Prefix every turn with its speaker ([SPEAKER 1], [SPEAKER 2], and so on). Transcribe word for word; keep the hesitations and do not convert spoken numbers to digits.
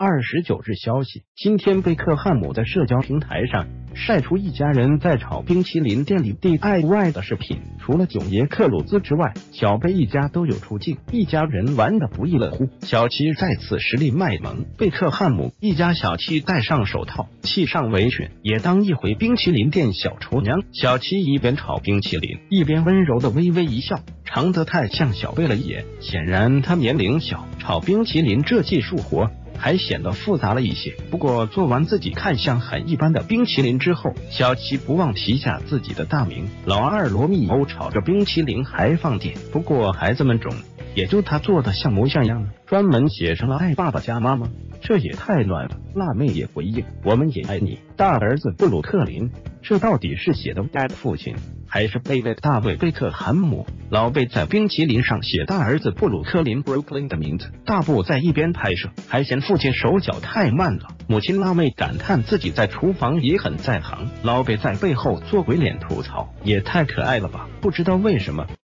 [SPEAKER 1] 二十九日消息，今天贝克汉姆在社交平台上晒出一家人在炒冰淇淋店里 D I Y 的视频。除了囧爷克鲁兹之外，小贝一家都有出镜，一家人玩得不亦乐乎。小七再次实力卖萌，贝克汉姆一家小七戴上手套，系上围裙，也当一回冰淇淋店小厨娘。小七一边炒冰淇淋，一边温柔的微微一笑，长得太像小贝了也。显然他年龄小，炒冰淇淋这技术活还显得复杂了一些。不过做完自己看相很一般的冰淇淋之后，小七不忘提下自己的大名。老二罗密欧炒着冰淇淋还放电，不过孩子们种也就他做的像模像样了，专门写上了爱爸爸加妈妈，这也太乱了。辣妹也回应我们也爱你，大儿子布鲁克林，这到底是写的 Dad 父亲还是贝贝大卫贝克汉姆？老贝在冰淇淋上写大儿子布鲁克林 Brooklyn 的名字，大布在一边拍摄，还嫌父亲手脚太慢了。母亲辣妹感叹自己在厨房也很在行，老贝在背后做鬼脸吐槽，也太可爱了吧。不知道为什么